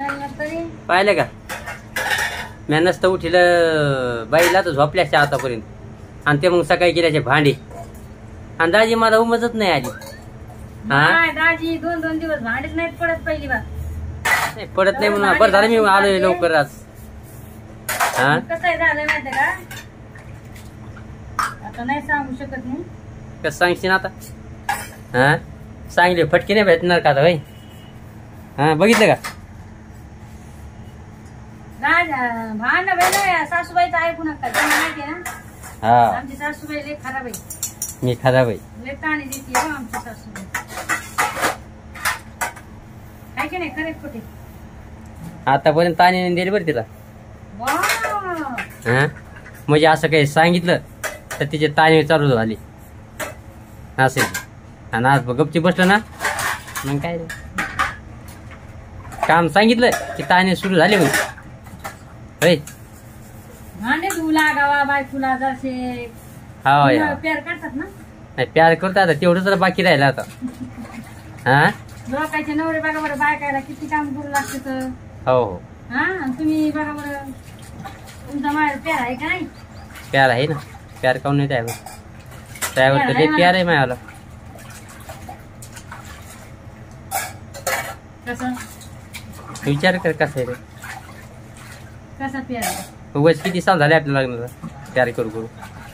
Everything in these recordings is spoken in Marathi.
पाहिलं का मी नसतं उठिलं बाईला तर झोपल्याच्या आतापर्यंत आणि ते मग सकाळी केल्याचे भांडे आणि दाजी मला उमजत नाही आधी. दाजी 2-2 दिवस भांडेच नाहीत पडत पहिली बार. नाही पडत नाही म्हणून बरं झालं मी आलोय लवकर आज. कसं झालं माहिती का आता नाही सांगू शकत नाही. कसं सांगशील आता सांगले फटके नाही भेटणार का आता भाई. बघितलं का भांडण वेळ सासूबाईचं ऐकू नका त्यांना माहितीये ना. आमची सासूबाई लय खराब आहे. मी खराब आहे लय ताणी देते आमची सासूबाई. काय की नाही खरे खोटे आतापर्यंत ताणी दिली बरं तिला. म्हणजे असं काही सांगितलं तर तिचे ताणी चालू झाली असे. आणि आज गपची बसलं ना मग काय काम सांगितलं की ताणी सुरू झाली मग. भांडे धुवू लागावा बायकोला जरसे प्यार करतात ना. नाही प्यार करतो आता तेवढं तर बाकी राहिलं आता. लोकांचे नवरे बघा बरं बायकायला किती काम करू लागते तर. हो तुम्ही बघा बरं तुमचा माझ्या प्यार आहे का नाही. प्यार आहे ना. प्यार काऊन नाही त्यावर तर ते प्यार आहे माझ्याला. कसं विचार कर कसं आहे रे. कसा प्यार उगाच किती साल झाले आपल्या लग्नाला प्यार करू करू.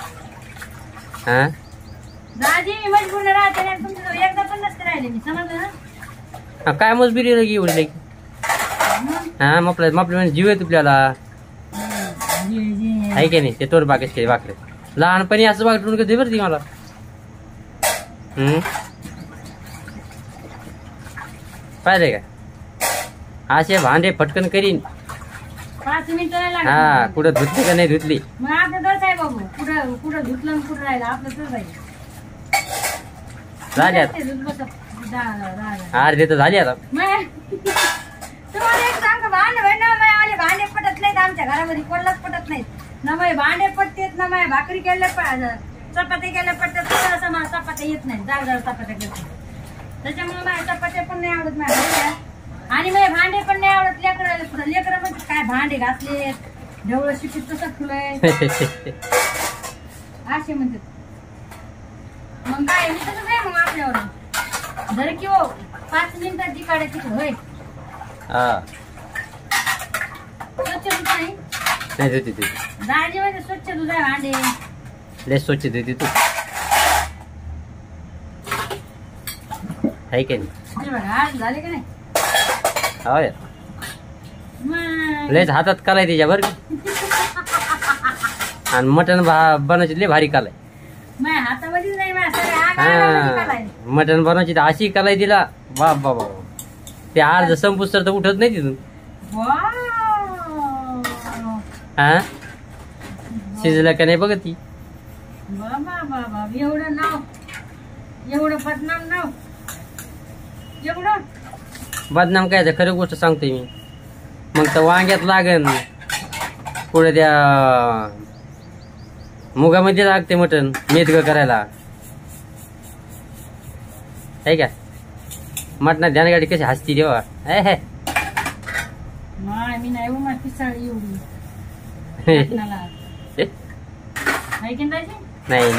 दाजी मी मजबूर राहते ना तुमचं एकदा पण नसते राहिले मी समजलं ना. काय मजबुरी लगी एवढी लगी. मापल्या जीव आहे तुपल्याला आहे की नाही. ते तोर बागेच केले वाकडे लहानपणी असं वागडून कधी बरं ती मला. पाहिजे का असे भांडे फटकन करीन. 5 मिनिटं नाही लागत. कुठं धुतली का नाही धुतली. मग आता तसं आहे बाबू कुठं कुठं धुतलं कुठं राहिलं आपलं तसं आहे. झाली अर्धे तर झाली आता. तुम्हाला एक सांग भांडे भांडे पटत नाहीत आमच्या घरामध्ये कोणालाच पटत नाहीत ना. माझे भांडे पटतेत ना. माझ्या भाकरी केल्या चपात्या केल्या पटतात असं मला चपात्या येत नाही. जाड चपात्या करतात त्याच्यामुळे माझ्या चपात्या पण नाही आवडत माझ्या. आणि माझे भांडे पण नाही आवडत. लेकर म्हणजे काय भांडे घातले ढवळ शिकीत तसं फुलंय असे म्हणतात. मग काय तसं नाही मग आपल्यावर जर की 5 मिनिटाची काढायची होय. स्वच्छ धुत नाही धुती तू दाजी म्हणजे स्वच्छ धुत आहे भांडे लय स्वच्छ धुती तू आहे की नाही. आज झाले का नाही. लयच हातात कालाय त्याच्यावर आणि मटण बनवायची लय भारी कालाय. मटण बनवायची तर अशी कालाय तिला बाप बाबा. ते अर्ध संपूस तर उठत नाही तिथून. शिजलं का नाही बघत ती. एवढं नाव एवढं बदनाम नाव एवढं बदनाम काय खरं गोष्ट सांगतोय मी. मग तर वांग्यात लागन पुढे त्या मुगामध्ये लागते मटण मेदग करायला आहे का. मटणात ध्यानगाडी कशी हसती देवा. मी नाही पिसाळी एवढी नाही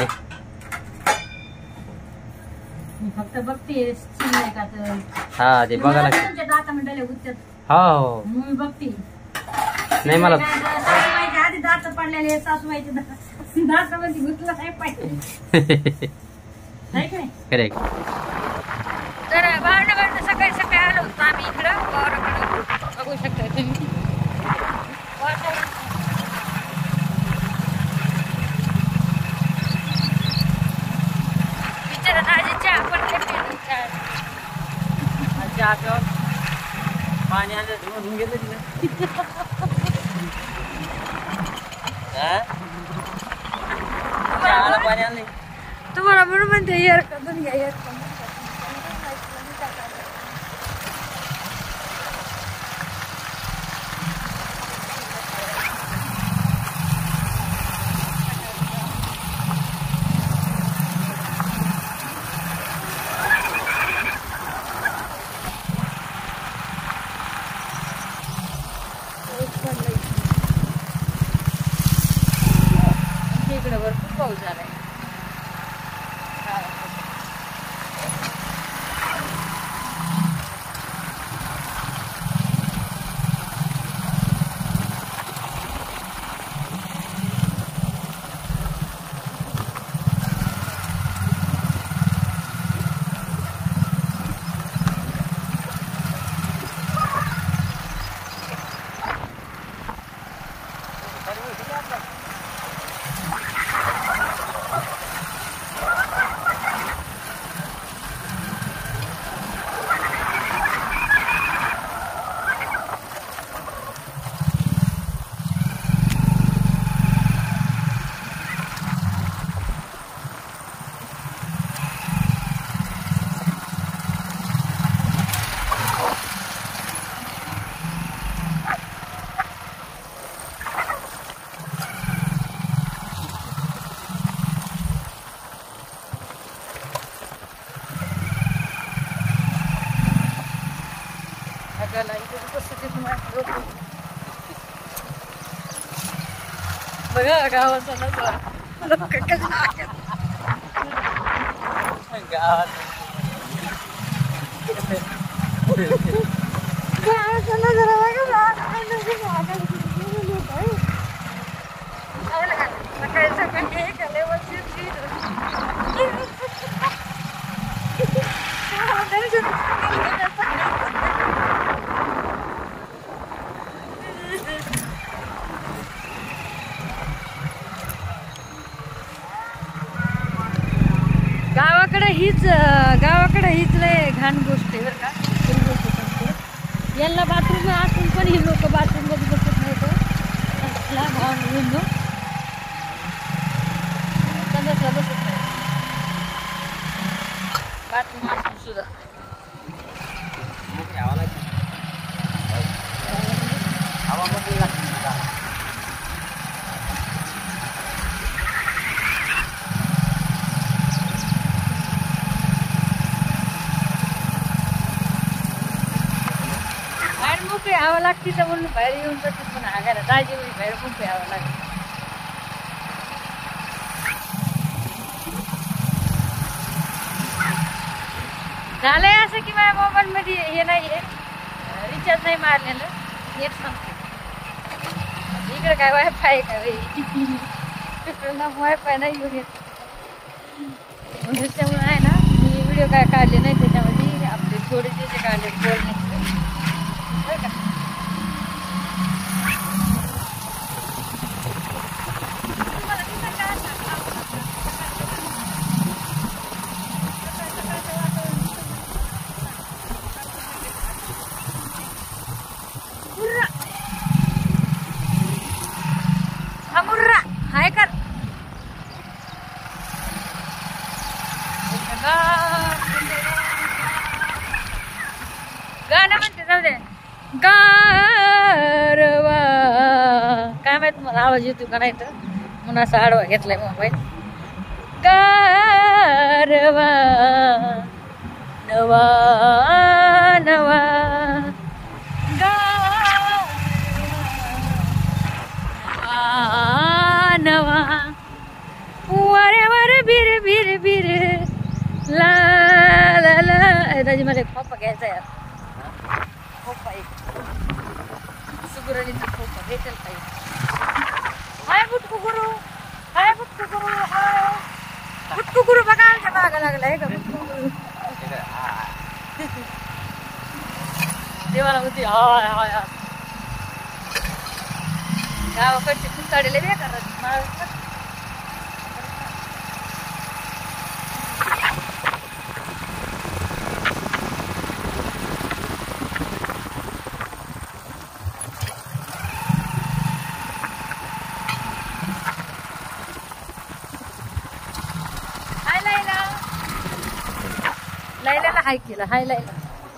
मी फक्त बघते का तर. ते बघा लागते. दात मंडळे उठतात. हो मी बघते नाही मला आधी दात पडलेले सासूबाईचे दात मध्ये गुतलं नाही पाहिजे. करेक्ट. तर भांडण सकाळी सकाळी आलो होतो आम्ही इकडं वावराकडं बघू शकता तुम्ही. बिचारा दाजीच्या आपण पाणी आलं धुवून गेलं तिला. पाणी आलं तुम्हाला म्हणून म्हणते एअर करून घ्या एअर. पाऊस झालाय. बघा गावाचा नजारा. गावाचा नजारा बघा. सकाळी सकाळी गावाकडे हीच लय घाण गोष्ट आहे बरं का. यांना बाथरूम असून पण ही लोक बाथरूम मध्ये बसत नाही. संडासला बसत नाही बाथरूम असून सुद्धा. मोकळी हवा लागते तर म्हणून बाहेर येऊन जाते. पण हागायला दाजी बाहेर मोकळी हवा लागते. झालंय असं की माझ्या मोबाईल मध्ये हे नाहीये, रिचार्ज नाही मारलेलं, नेट संपते. इकडे काय वायफाय का वायफाय नाही घेऊन येत. त्याच्यामुळे आहे ना मी व्हिडिओ काय काढले नाही त्याच्यामध्ये. आपले थोडे जे काढले बोलणे हाय कर. गाणं म्हणते जाऊ दे. गारवा काय माहित मला आवाज येतो का नाही तर म्हणून असा आडवा घेतलाय मोबाईल. गारवा नवा नवा नवा वारे वारे बिर बिर बिर ला ला ला. राजी मला एक खोपा घ्यायचा यार. खोपा एक सुगरणीचा खोपा भेटेल पाहिजे. हाय बुटकू गुरु, हाय बुटकू गुरु, हाय बुटकू गुरु. बघा आमच्या मागा लागला आहे का बुटकू गुरु. देवाला होती हाय हाय. गावाकडचे कुत्ताडेले बेकार हाय लायला. लायला हाय केलं. हाय लायला.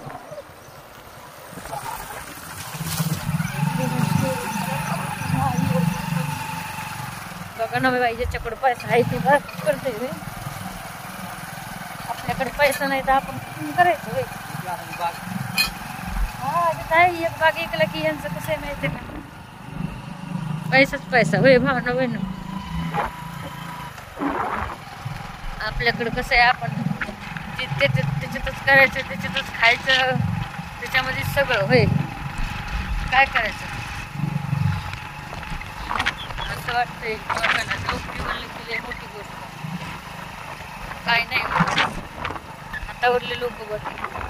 बघा ना बाई ज्याच्याकडे पैसा आहे ते बघ करते. आपल्याकडे पैसा नाही तर आपण करायचं. हा काय एक बाग ऐकला की यांचं कसं आहे माहिती का. पैसाच पैसा होय भावना होय ना. आपल्याकडं कसं आहे, आपण त्याच्यातच करायचं, त्याच्यातच खायचं, त्याच्यामध्ये सगळं होय. काय करायचं असं वाटतंय. लोकांना नोकरी म्हणलं की लय मोठी गोष्ट. काय नाही हातावरले लोक बघ.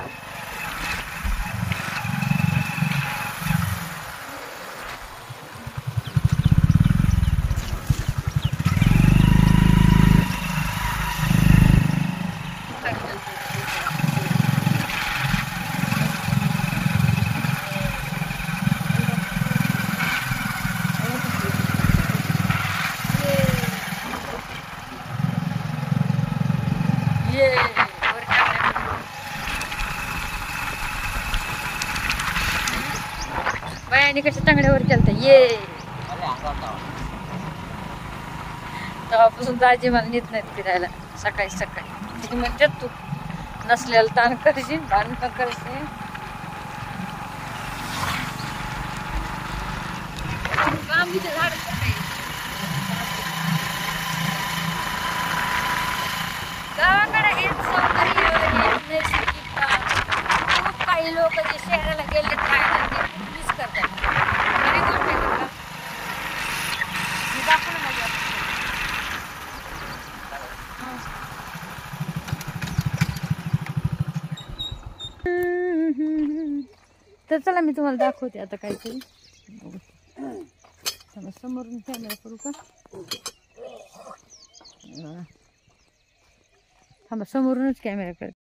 बायाने कशा चांगल्यावर केलता ये. तेव्हापासून दाजी मला नेत नाहीत फिरायला सकाळी सकाळी. ती म्हणतात तू नसल्याला ताण करशील, भांडण करशील. झाड गावाकडे हे सौंदर्य, हे नैसर्गिकता. खूप काही लोक जे शहराला गेले काय ना ते खूप मिस करतात. खरी गोष्ट आहे बरं का. मी दाखवलं माझ्या तर चला मी तुम्हाला दाखवते आता काहीतरी. समोरून कॅमेरा करू का? थांबा समोरूनच कॅमेरा कर.